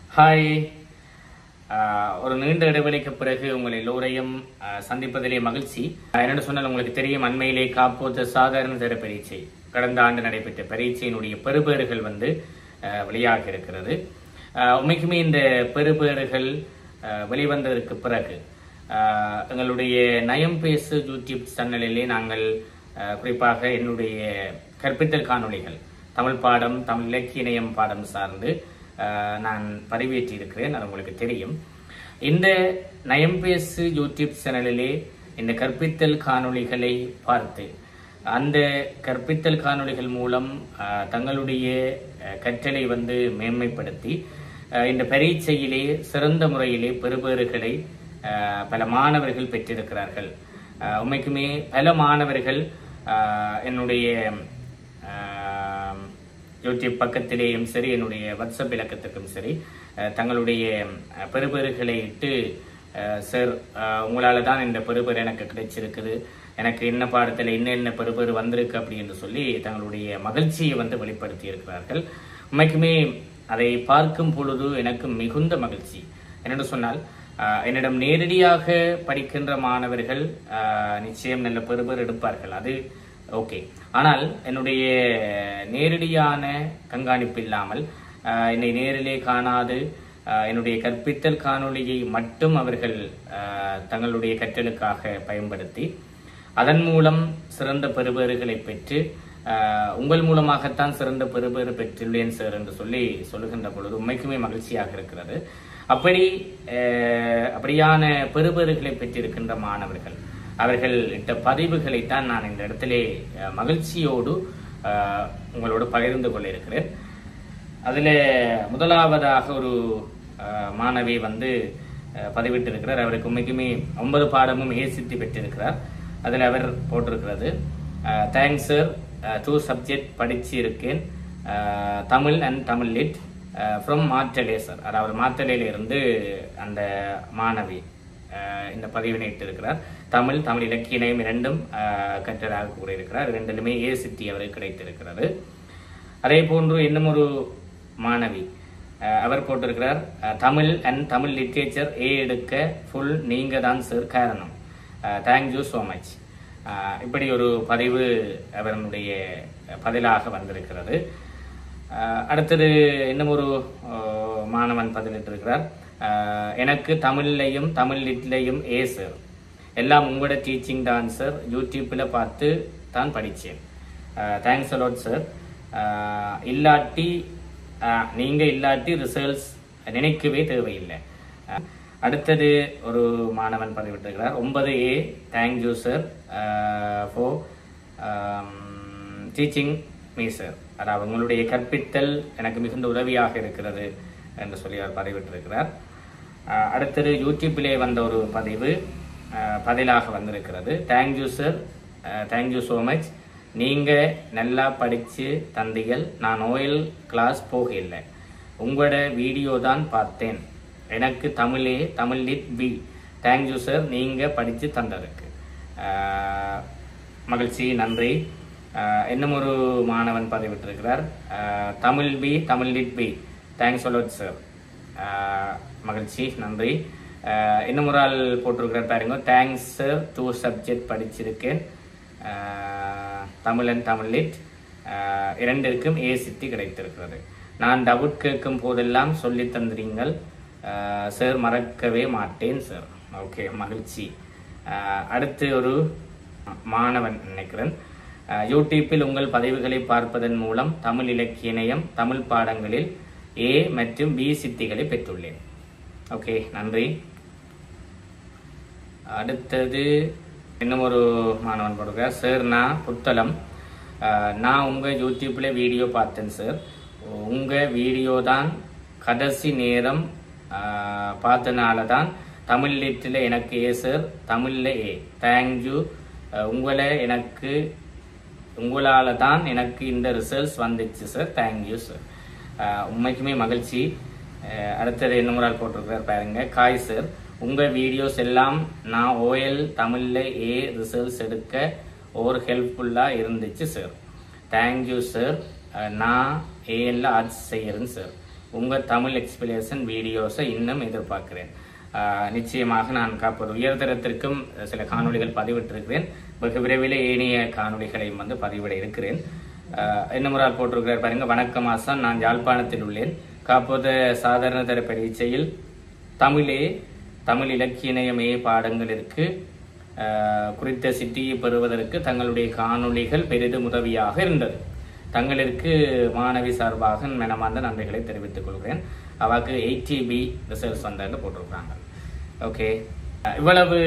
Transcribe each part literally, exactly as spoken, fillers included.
Hi, ஒரு நீண்ட இடைவெளிக்கு பிறகு உங்கள் எல்லோரையும் சந்திப்பதிலே மகிழ்ச்சி. என்னென்னு சொன்னால், உங்களுக்கு தெரியும், அண்மையிலே காப்போத்த சாதாரண தர பரீட்சை கடந்த ஆண்டு நடைபெற்ற பரீட்சையினுடைய பெறுபேறுகள் வந்து வெளியாக இருக்கிறது. உண்மைக்குமே இந்த பெறுபேறுகள் வெளிவந்ததற்கு பிறகு எங்களுடைய நயம் பேசு யூடியூப் சேனலிலே நாங்கள் குறிப்பாக என்னுடைய கற்பித்தல் காணொளிகள் தமிழ் பாடம், தமிழ் இலக்கிய இணையம் பாடம் சார்ந்து நான் பதிவேற்றி இருக்கிறேன். அது உங்களுக்கு தெரியும். இந்த நயம் பேசு யூடியூப் சேனலிலே இந்த கற்பித்தல் காணொளிகளை பார்த்து அந்த கற்பித்தல் காணொளிகள் மூலம் தங்களுடைய கற்றலை வந்து மேன்மைப்படுத்தி இந்த பரீட்சையிலே சிறந்த முறையிலே பெறுபேறுகளை பல மாணவர்கள் பெற்றிருக்கிறார்கள். உண்மைக்குமே பல மாணவர்கள் என்னுடைய யூடியூப் பக்கத்திலேயும் சரி, என்னுடைய வாட்ஸ்அப் இலக்கத்துக்கும் சரி, தங்களுடைய பெறுபேறுகளை இட்டு, சார் உங்களால் தான் இந்த பெறுபேறு எனக்கு கிடைச்சிருக்குது, எனக்கு என்ன பாடத்தில் என்னென்ன பெறுபேறு வந்திருக்கு அப்படின்னு சொல்லி தங்களுடைய மகிழ்ச்சியை வந்து வெளிப்படுத்தி இருக்கிறார்கள். உண்மைக்குமே அதை பார்க்கும் பொழுது எனக்கு மிகுந்த மகிழ்ச்சி. என்னென்னு சொன்னால், என்னிடம் நேரடியாக படிக்கின்ற மாணவர்கள் நிச்சயம் நல்ல பெறுபேறு எடுப்பார்கள், அது ஓகே. ஆனால் என்னுடைய நேரடியான கண்காணிப்பு இல்லாமல், என்னை நேரிலே காணாது என்னுடைய கற்பித்தல் காணொளியை மட்டும் அவர்கள் தங்களுடைய கற்றலுக்காக பயன்படுத்தி அதன் மூலம் சிறந்த பெறுபேறுகளை பெற்று, உங்கள் மூலமாகத்தான் சிறந்த பெறுபேறு பெற்றுள்ளேன் சார் என்று சொல்லி சொல்லுகின்ற பொழுது உண்மைக்குமே மகிழ்ச்சியாக இருக்கிறது. அப்படி அப்படியான பெறுபேறுகளை பெற்றிருக்கின்ற மாணவர்கள் அவர்கள் இட்ட பதிவுகளைத்தான் நான் இந்த இடத்திலே மகிழ்ச்சியோடு உங்களோடு பகிர்ந்து கொள்ள இருக்கிறேன். அதில் முதலாவதாக ஒரு மாணவி வந்து பதிவிட்டு இருக்கிறார். அவருக்கு உண்மைக்குமே ஒன்பது பாடமும் ஏசித்தி பெற்றிருக்கிறார். அதில் அவர் போட்டிருக்கிறது, தேங்க்ஸ் சார், டூ சப்ஜெக்ட் படிச்சு இருக்கேன், Tamil and Tamil lit from மாற்றலே சார். அதாவது மாற்றலையில இருந்து அந்த மாணவி இந்த பதிவினை இட்டிருக்கிறார். தமிழ், தமிழ் இலக்கிய இணையம் இரண்டும் கற்றதாக கூறியிருக்கிறார். இரண்டிலுமே ஏ சித்தி அவருக்கு கிடைத்திருக்கிறது. அதே போன்று இன்னும் ஒரு மாணவி அவர் போட்டிருக்கிறார், தமிழ் அண்ட் தமிழ் லிட்ரேச்சர் ஏ எடுக்க ஃபுல் நீங்க தான் சார் காரணம், தேங்க்யூ ஸோ மச். இப்படி ஒரு பதிவு அவருடைய பதிலாக வந்திருக்கிறது. அடுத்தது இன்னும் ஒரு மாணவன் பதிலிட்டிருக்கிறார், எனக்கு தமிழ்லையும் தமிழ் லிட்லையும் ஏ சார், எல்லாம் உங்களோட டீச்சிங் தான் சார், யூடியூப்பில் பார்த்து தான் படித்தேன், தேங்க்ஸ் அலாட் சார். இல்லாட்டி நீங்கள் இல்லாட்டி ரிசல்ட்ஸ் நினைக்கவே தேவையில்லை. அடுத்தது ஒரு மாணவன் பதிவிட்டிருக்கிறார், ஒன்பது A, thank you sir for teaching me sir. அதாவது உங்களுடைய கற்பித்தல் எனக்கு மிகுந்த உதவியாக இருக்கிறது என்று சொல்லி அவர் பதிவிட்டிருக்கிறார். அடுத்தது யூடியூப்பிலே வந்த ஒரு பதிவு பதிலாக வந்திருக்கிறது, thank you sir, thank you so much, நீங்கள் நல்லா படித்து தந்தீர்கள், நான் ஓஎல் கிளாஸ் போகலை, உங்களோட வீடியோ தான் பார்த்தேன், எனக்கு தமிழே Tamil lit B, thank you sir, நீங்கள் படித்து தந்ததுக்கு மகிழ்ச்சி, நன்றி. இன்னும் ஒரு மாணவன் பதிவிட்டிருக்கிறார், Tamil B, Tamil lit B, thanks a lot sir, மகிழ்ச்சி, நன்றி. இன்னும் ஒரு ஆள் போட்டிருக்கிறார் பாருங்க, தேங்க்ஸ் சார், டூ சப்ஜெக்ட் படிச்சிருக்கேன், தமிழ் அண்ட் தமிழ் லிட் இரண்டிற்கும் ஏ சித்தி கிடைத்திருக்கிறது, நான் டவுட் கேட்கும் போதெல்லாம் சொல்லி தந்துறீங்கள் சார், மறக்கவே மாட்டேன் சார். ஓகே, மகிழ்ச்சி. அடுத்து ஒரு மாணவன் நினைக்கிறேன், யூடியூப்பில் உங்கள் பதிவுகளை பார்ப்பதன் மூலம் தமிழ் இலக்கிய இணையம் தமிழ் பாடங்களில் ஏ மற்றும் பி சித்திகளை பெற்றுள்ளேன். ஓகே, நன்றி. அடுத்தது இன்னும் ஒரு மாணவன் போடுகிறார், சார் நான் புத்தளம், நான் உங்கள் யூடியூப்பில் வீடியோ பார்த்தேன் சார், உங்கள் வீடியோ தான் கடைசி நேரம் பார்த்தனால தான் தமிழ் லிட்டில் எனக்கு ஏ சார், தமிழில் ஏ, தேங்க்யூ, உங்களை எனக்கு உங்களால் தான் எனக்கு இந்த ரிசல்ட்ஸ் வந்துச்சு சார், தேங்க்யூ சார், உண்மைக்குமே மகிழ்ச்சி. அடுத்தது என்ன முறை போட்டிருக்கிறார் பாருங்க, காய் சார், உங்கள் வீடியோஸ் எல்லாம் நான் ஓஎல் தமிழில் ஏ ரிசல்ட்ஸ் எடுக்க ஒரு ஹெல்ப்ஃபுல்லாக இருந்துச்சு சார், தேங்க்யூ சார், நான் ஏஎல்ல ஆர்ட்ஸ் செய்கிறேன் சார், உங்கள் தமிழ் எக்ஸ்பிளேஷன் வீடியோஸை இன்னும் எதிர்பார்க்கிறேன். நிச்சயமாக நான் காப்பது உயர்தரத்திற்கும் சில காணொலிகள் பதிவிட்டிருக்கிறேன். வெகு விரைவில் ஏனைய காணொலிகளையும் வந்து பதிவிட இருக்கிறேன். என்ன முறை போட்டிருக்கிறார் பாருங்க. வணக்கம் ஆசான், நான் யாழ்ப்பாணத்தில் உள்ளேன். காப்போத சாதாரண தர பரீட்சையில் தமிழே தமிழ் இலக்கிய நயமே பாடங்களிற்கு குறித்த சித்தியை பெறுவதற்கு தங்களுடைய காணொலிகள் பெரிதும் உதவியாக இருந்தது. தங்களுக்கு மாணவி சார்பாக மனமார்ந்த நன்றிகளை தெரிவித்துக் கொள்கிறேன். அவாக்கு எயிட்டி பி ரிசல்ட்ஸ் வந்தாங்க போட்டிருக்கிறாங்க. ஓகே, இவ்வளவு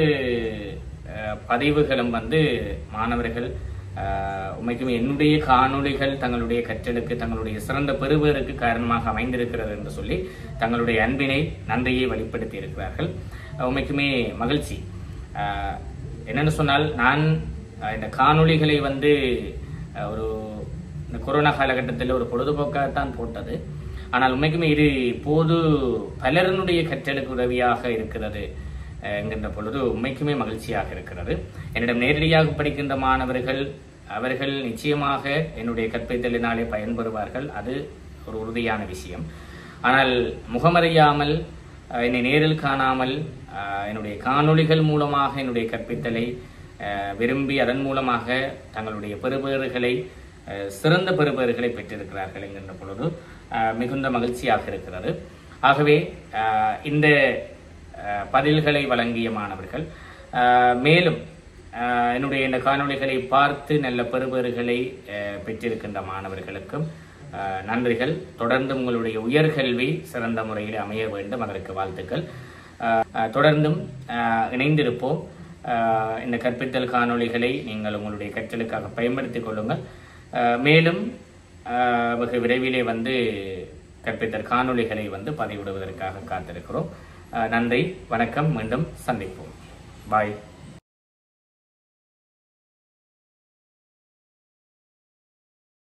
பதிவுகளும் வந்து மாணவர்கள் உண்மைக்குமே என்னுடைய காணொலிகள் தங்களுடைய கற்றலுக்கு தங்களுடைய சிறந்த பெறுவதற்கு காரணமாக அமைந்திருக்கிறது என்று சொல்லி தங்களுடைய அன்பினை நன்றியை வெளிப்படுத்தி இருக்கிறார்கள். உண்மைக்குமே மகிழ்ச்சி. என்னென்னு சொன்னால், நான் இந்த காணொலிகளை வந்து ஒரு இந்த கொரோனா காலகட்டத்தில் ஒரு பொழுதுபோக்காகத்தான் போட்டது. ஆனால் உண்மைக்குமே இது இப்போது பலருடைய கற்றலுக்கு உதவியாக இருக்கிறது என்கின்ற பொழுது உண்மைக்குமே மகிழ்ச்சியாக இருக்கிறது. என்னிடம் நேரடியாக படிக்கின்ற மாணவர்கள் அவர்கள் நிச்சயமாக என்னுடைய கற்பித்தலினாலே பயன்பெறுவார்கள். அது ஒரு உறுதியான விஷயம். ஆனால் முகமறியாமல், என்னை நேரில் காணாமல், என்னுடைய காணொளிகள் மூலமாக என்னுடைய கற்பித்தலை விரும்பி அதன் மூலமாக தங்களுடைய பெறுபேறுகளை சிறந்த பெறுபேறுகளை பெற்றிருக்கிறார்கள் என்கின்ற பொழுது மிகுந்த மகிழ்ச்சியாக இருக்கிறது. ஆகவே இந்த பதில்களை வழங்கிய மாணவர்கள் மேலும் என்னுடைய இந்த காணொளிகளை பார்த்து நல்ல பெறுபேறுகளை பெற்றிருக்கின்ற மாணவர்களுக்கும் நன்றிகள். தொடர்ந்து உங்களுடைய உயர்கல்வி சிறந்த முறையில் அமைய வேண்டும், அதற்கு வாழ்த்துக்கள். தொடர்ந்தும் இணைந்திருப்போம். இந்த கற்பித்தல் காணொளிகளை நீங்கள் உங்களுடைய கற்றலுக்காக பயன்படுத்திக் கொள்ளுங்கள். மேலும் வெகு விரைவிலே வந்து கற்பித்தல் காணொளிகளை வந்து பதிவிடுவதற்காக காத்திருக்கிறோம். நன்றி, வணக்கம், மீண்டும் சந்திப்போம். பாய்.